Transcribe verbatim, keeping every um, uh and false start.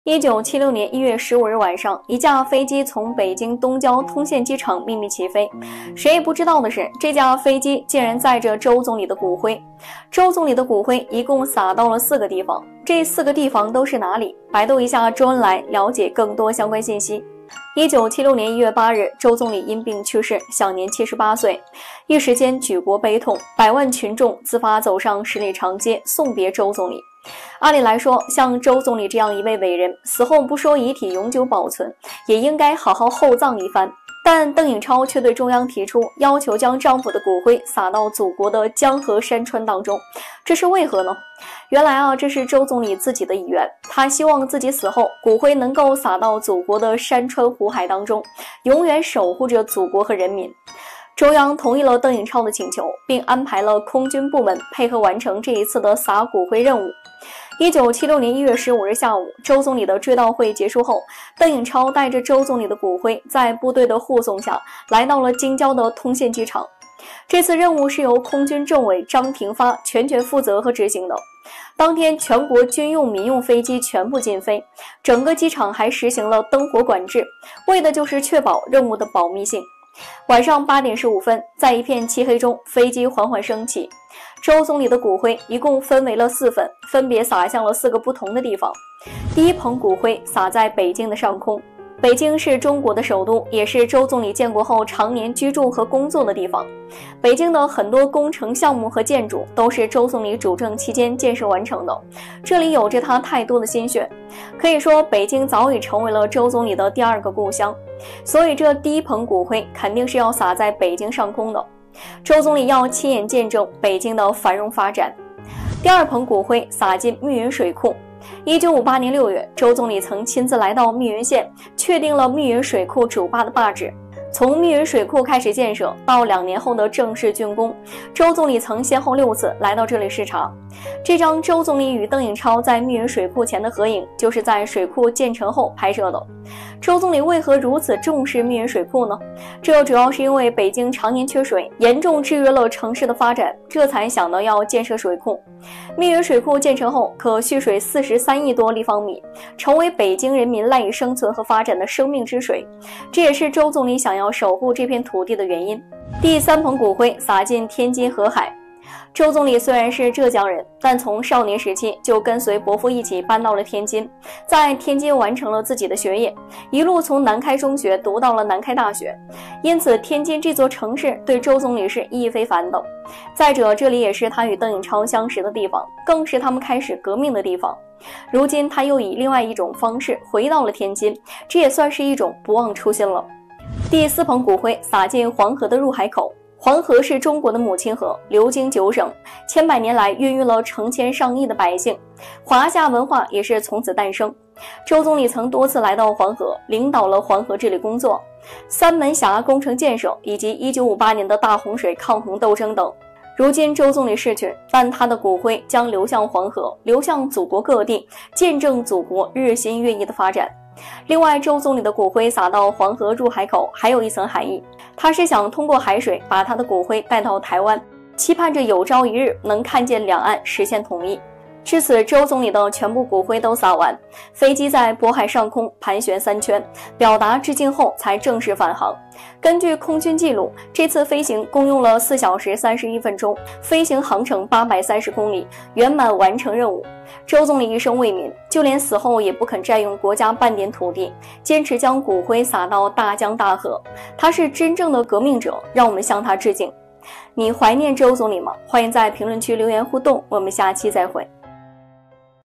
一九七六年一月十五日晚上，一架飞机从北京东郊通县机场秘密起飞。谁也不知道的是，这架飞机竟然载着周总理的骨灰。周总理的骨灰一共撒到了四个地方，这四个地方都是哪里？百度一下周恩来，了解更多相关信息。一九七六年一月八日，周总理因病去世，享年七十八岁。一时间举国悲痛，百万群众自发走上十里长街送别周总理。按理来说，像周总理这样一位伟人，死后不说遗体永久保存，也应该好好厚葬一番。但邓颖超却对中央提出要求，将丈夫的骨灰撒到祖国的江河山川当中，这是为何呢？原来啊，这是周总理自己的遗愿，他希望自己死后骨灰能够撒到祖国的山川湖海当中，永远守护着祖国和人民。中央同意了邓颖超的请求，并安排了空军部门配合完成这一次的撒骨灰任务。一九七六年一月十五日下午，周总理的追悼会结束后，邓颖超带着周总理的骨灰，在部队的护送下，来到了京郊的通县机场。这次任务是由空军政委张廷发全权负责和执行的。当天，全国军用、民用飞机全部禁飞，整个机场还实行了灯火管制，为的就是确保任务的保密性。晚上八点十五分，在一片漆黑中，飞机缓缓升起。周总理的骨灰一共分为了四份，分别撒向了四个不同的地方。第一捧骨灰撒在北京的上空。北京是中国的首都，也是周总理建国后常年居住和工作的地方。北京的很多工程项目和建筑都是周总理主政期间建设完成的，这里有着他太多的心血。可以说，北京早已成为了周总理的第二个故乡。所以，这第一捧骨灰肯定是要撒在北京上空的。周总理要亲眼见证北京的繁荣发展。第二捧骨灰撒进密云水库。一九五八年六月，周总理曾亲自来到密云县，确定了密云水库主坝的坝址。从密云水库开始建设到两年后的正式竣工，周总理曾先后六次来到这里视察。这张周总理与邓颖超在密云水库前的合影，就是在水库建成后拍摄的。周总理为何如此重视密云水库呢？这主要是因为北京常年缺水，严重制约了城市的发展，这才想到要建设水库。密云水库建成后，可蓄水四十三亿多立方米，成为北京人民赖以生存和发展的生命之水。这也是周总理想要要守护这片土地的原因。第三捧骨灰撒进天津河海。周总理虽然是浙江人，但从少年时期就跟随伯父一起搬到了天津，在天津完成了自己的学业，一路从南开中学读到了南开大学，因此天津这座城市对周总理是意义非凡的。再者，这里也是他与邓颖超相识的地方，更是他们开始革命的地方。如今他又以另外一种方式回到了天津，这也算是一种不忘初心了。第四捧骨灰撒进黄河的入海口。黄河是中国的母亲河，流经九省，千百年来孕育了成千上亿的百姓，华夏文化也是从此诞生。周总理曾多次来到黄河，领导了黄河治理工作、三门峡工程建设以及一九五八年的大洪水抗洪斗争等。如今周总理逝去，但他的骨灰将流向黄河，流向祖国各地，见证祖国日新月异的发展。另外，周总理的骨灰撒到黄河入海口还有一层含义，他是想通过海水把他的骨灰带到台湾，期盼着有朝一日能看见两岸实现统一。至此，周总理的全部骨灰都撒完，飞机在渤海上空盘旋三圈，表达致敬后才正式返航。根据空军记录，这次飞行共用了四小时三十一分钟，飞行航程八百三十公里，圆满完成任务。周总理一生为民，就连死后也不肯占用国家半点土地，坚持将骨灰撒到大江大河。他是真正的革命者，让我们向他致敬。你怀念周总理吗？欢迎在评论区留言互动，我们下期再会。